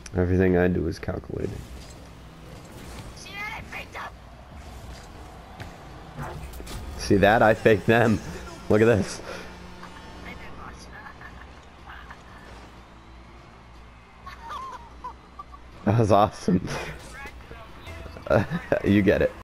Everything I do is calculated. See that? I faked up. See that? I faked them. Look at this. I did watch that. That was awesome. You get it.